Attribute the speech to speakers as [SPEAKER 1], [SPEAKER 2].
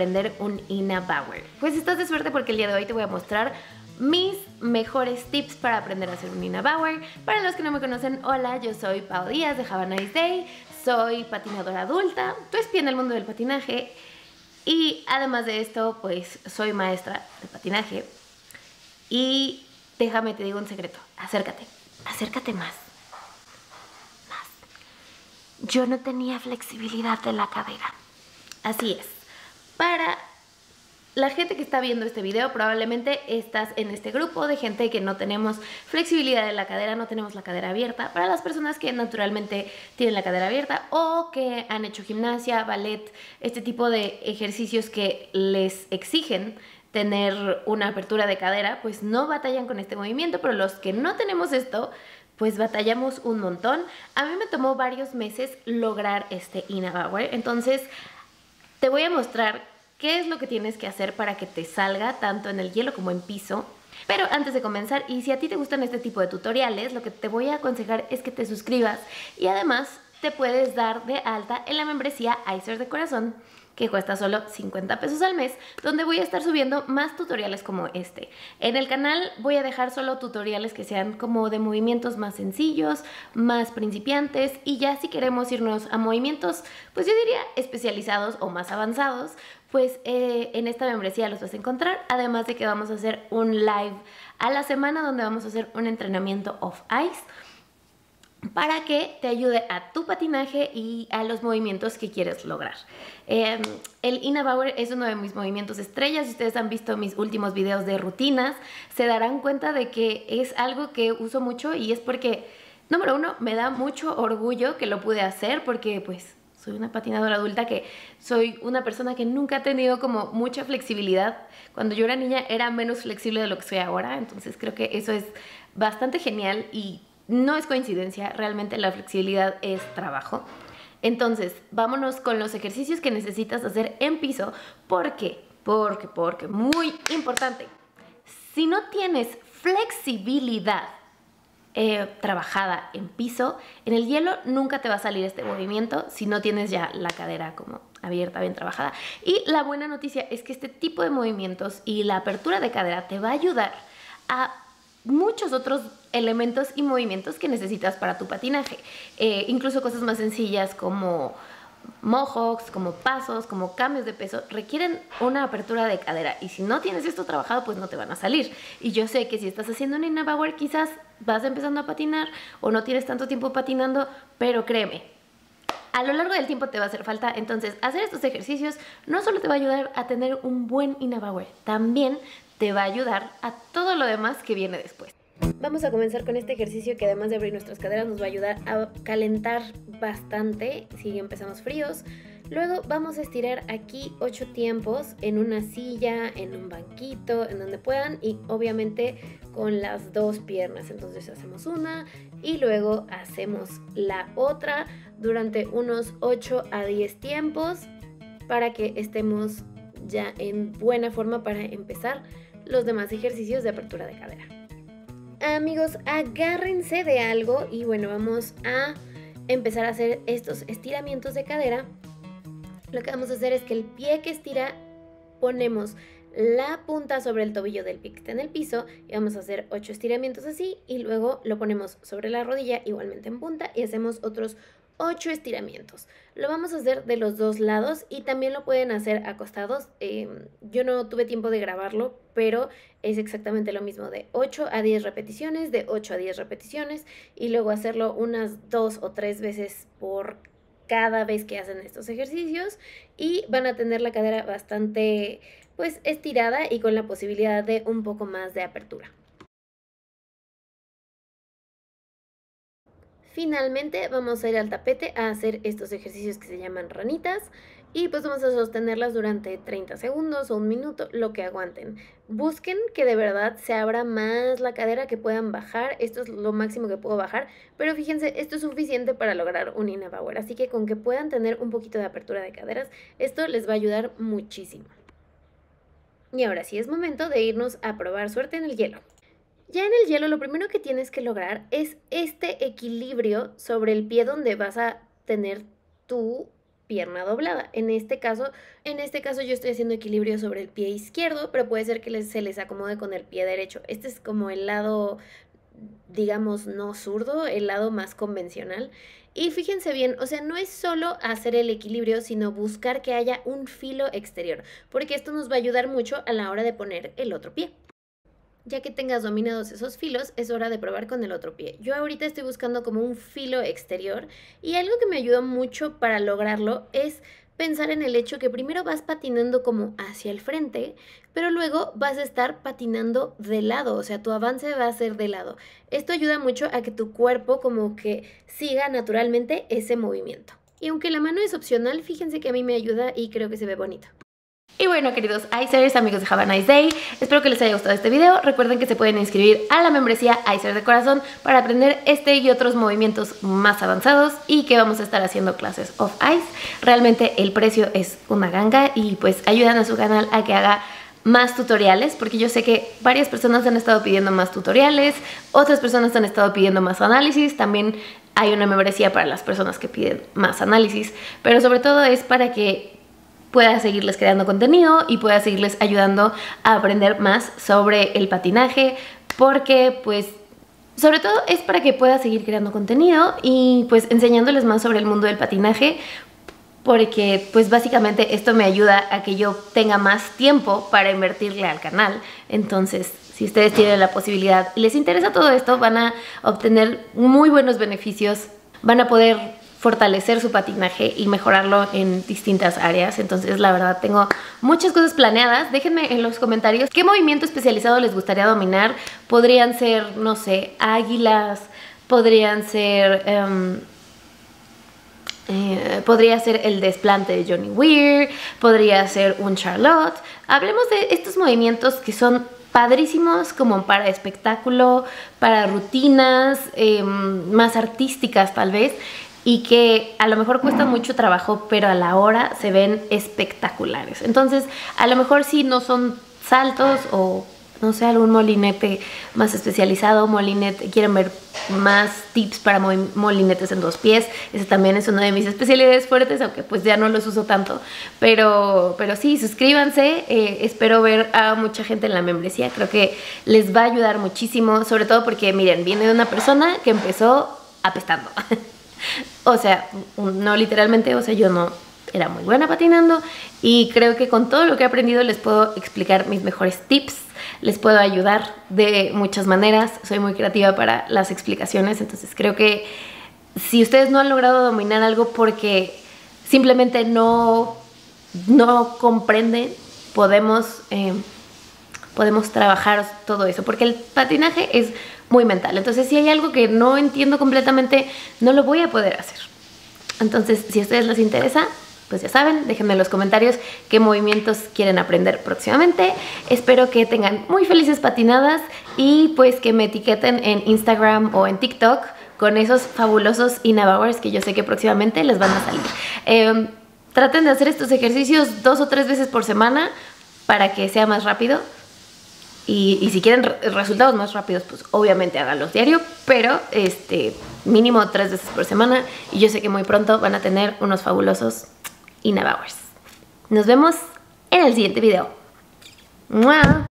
[SPEAKER 1] aprender un Ina Bauer. Pues estás de suerte porque el día de hoy te voy a mostrar mis mejores tips para aprender a hacer un Ina Bauer. Para los que no me conocen, hola, yo soy Pau Díaz de Have a Nice Day, soy patinadora adulta, tu espía en el mundo del patinaje y además de esto, pues soy maestra de patinaje. Y déjame te digo un secreto, acércate más. Yo no tenía flexibilidad de la cadera. Así es. Para la gente que está viendo este video, probablemente estás en este grupo de gente que no tenemos flexibilidad de la cadera, no tenemos la cadera abierta. Para las personas que naturalmente tienen la cadera abierta o que han hecho gimnasia, ballet, este tipo de ejercicios que les exigen tener una apertura de cadera, pues no batallan con este movimiento, pero los que no tenemos esto, pues batallamos un montón. A mí me tomó varios meses lograr este Ina Bauer, entonces te voy a mostrar qué es lo que tienes que hacer para que te salga tanto en el hielo como en piso. Pero antes de comenzar, y si a ti te gustan este tipo de tutoriales, lo que te voy a aconsejar es que te suscribas y además te puedes dar de alta en la membresía Icer de Corazón, que cuesta solo 50 pesos al mes, donde voy a estar subiendo más tutoriales como este. En el canal voy a dejar solo tutoriales que sean como de movimientos más sencillos, más principiantes, y ya si queremos irnos a movimientos, pues yo diría especializados o más avanzados, pues en esta membresía los vas a encontrar, además de que vamos a hacer un live a la semana donde vamos a hacer un entrenamiento off ice, para que te ayude a tu patinaje y a los movimientos que quieres lograr. El Ina Bauer es uno de mis movimientos estrellas. Si ustedes han visto mis últimos videos de rutinas, se darán cuenta de que es algo que uso mucho y es porque, número uno, me da mucho orgullo que lo pude hacer porque pues soy una patinadora adulta, que soy una persona que nunca ha tenido como mucha flexibilidad. Cuando yo era niña era menos flexible de lo que soy ahora, entonces creo que eso es bastante genial y no es coincidencia, realmente la flexibilidad es trabajo. Entonces, vámonos con los ejercicios que necesitas hacer en piso. ¿Por qué? Porque, muy importante, si no tienes flexibilidad trabajada en piso, en el hielo nunca te va a salir este movimiento si no tienes ya la cadera como abierta, bien trabajada. Y la buena noticia es que este tipo de movimientos y la apertura de cadera te va a ayudar a muchos otros elementos y movimientos que necesitas para tu patinaje, incluso cosas más sencillas como mohawks, como pasos, como cambios de peso, requieren una apertura de cadera y si no tienes esto trabajado pues no te van a salir. Y yo sé que si estás haciendo un Ina Bauer quizás vas empezando a patinar o no tienes tanto tiempo patinando, pero créeme, a lo largo del tiempo te va a hacer falta. Entonces hacer estos ejercicios no solo te va a ayudar a tener un buen Ina Bauer, también te va a ayudar a todo lo demás que viene después. Vamos a comenzar con este ejercicio que además de abrir nuestras caderas nos va a ayudar a calentar bastante si empezamos fríos. Luego vamos a estirar aquí 8 tiempos en una silla, en un banquito, en donde puedan y obviamente con las dos piernas. Entonces hacemos una y luego hacemos la otra durante unos 8 a 10 tiempos para que estemos ya en buena forma para empezar los demás ejercicios de apertura de cadera. Amigos, agárrense de algo y bueno, vamos a empezar a hacer estos estiramientos de cadera. Lo que vamos a hacer es que el pie que estira ponemos la punta sobre el tobillo del pie que está en el piso y vamos a hacer 8 estiramientos así y luego lo ponemos sobre la rodilla igualmente en punta y hacemos otros 8 estiramientos. Lo vamos a hacer de los dos lados y también lo pueden hacer acostados. Yo no tuve tiempo de grabarlo, pero es exactamente lo mismo, de 8 a 10 repeticiones, de 8 a 10 repeticiones y luego hacerlo unas 2 o 3 veces por cada vez que hacen estos ejercicios y van a tener la cadera bastante pues estirada y con la posibilidad de un poco más de apertura. Finalmente vamos a ir al tapete a hacer estos ejercicios que se llaman ranitas y pues vamos a sostenerlas durante 30 segundos o un minuto, lo que aguanten. Busquen que de verdad se abra más la cadera, que puedan bajar. Esto es lo máximo que puedo bajar, pero fíjense, esto es suficiente para lograr un Ina Bauer, así que con que puedan tener un poquito de apertura de caderas, esto les va a ayudar muchísimo. Y ahora sí es momento de irnos a probar suerte en el hielo. Ya en el hielo lo primero que tienes que lograr es este equilibrio sobre el pie donde vas a tener tu pierna doblada. En este caso yo estoy haciendo equilibrio sobre el pie izquierdo, pero puede ser que se les acomode con el pie derecho. Este es como el lado, digamos, no zurdo, el lado más convencional. Y fíjense bien, o sea, no es solo hacer el equilibrio, sino buscar que haya un filo exterior, porque esto nos va a ayudar mucho a la hora de poner el otro pie. Ya que tengas dominados esos filos, es hora de probar con el otro pie. Yo ahorita estoy buscando como un filo exterior y algo que me ayudó mucho para lograrlo es pensar en el hecho que primero vas patinando como hacia el frente, pero luego vas a estar patinando de lado, o sea, tu avance va a ser de lado. Esto ayuda mucho a que tu cuerpo como que siga naturalmente ese movimiento. Y aunque la mano es opcional, fíjense que a mí me ayuda y creo que se ve bonito. Y bueno, queridos Icers, amigos de Have a Nice Day, espero que les haya gustado este video. Recuerden que se pueden inscribir a la membresía Icer de Corazón para aprender este y otros movimientos más avanzados y que vamos a estar haciendo clases of Ice. Realmente el precio es una ganga y pues ayudan a su canal a que haga más tutoriales, porque yo sé que varias personas han estado pidiendo más tutoriales, otras personas han estado pidiendo más análisis, también hay una membresía para las personas que piden más análisis, pero sobre todo es para que pueda seguirles creando contenido y pueda seguirles ayudando a aprender más sobre el patinaje, porque pues sobre todo es para que pueda seguir creando contenido y pues enseñándoles más sobre el mundo del patinaje, porque pues básicamente esto me ayuda a que yo tenga más tiempo para invertirle al canal. Entonces, si ustedes tienen la posibilidad y les interesa todo esto, van a obtener muy buenos beneficios, van a poder fortalecer su patinaje y mejorarlo en distintas áreas. Entonces, la verdad, tengo muchas cosas planeadas. Déjenme en los comentarios qué movimiento especializado les gustaría dominar. Podrían ser, no sé, águilas, podrían ser podría ser el desplante de Johnny Weir, podría ser un Charlotte. Hablemos de estos movimientos que son padrísimos como para espectáculo, para rutinas más artísticas tal vez, y que a lo mejor cuestan mucho trabajo, pero a la hora se ven espectaculares. Entonces, a lo mejor si no son saltos o no sé, algún molinete más especializado, molinete, quieren ver más tips para molinetes en 2 pies, ese también es una de mis especialidades fuertes, aunque pues ya no los uso tanto, pero sí, suscríbanse, espero ver a mucha gente en la membresía, creo que les va a ayudar muchísimo, sobre todo porque miren, viene de una persona que empezó apestando. O sea, no literalmente, o sea, yo no era muy buena patinando y creo que con todo lo que he aprendido les puedo explicar mis mejores tips, les puedo ayudar de muchas maneras, soy muy creativa para las explicaciones, entonces creo que si ustedes no han logrado dominar algo porque simplemente no comprenden, podemos trabajar todo eso, porque el patinaje es muy mental. Entonces, si hay algo que no entiendo completamente, no lo voy a poder hacer. Entonces, si a ustedes les interesa, pues ya saben, déjenme en los comentarios qué movimientos quieren aprender próximamente. Espero que tengan muy felices patinadas y pues que me etiqueten en Instagram o en TikTok con esos fabulosos in-app hours que yo sé que próximamente les van a salir. Traten de hacer estos ejercicios 2 o 3 veces por semana para que sea más rápido. Y si quieren resultados más rápidos, pues obviamente háganlos diario, pero mínimo 3 veces por semana. Y yo sé que muy pronto van a tener unos fabulosos in-app hours. Nos vemos en el siguiente video. ¡Mua!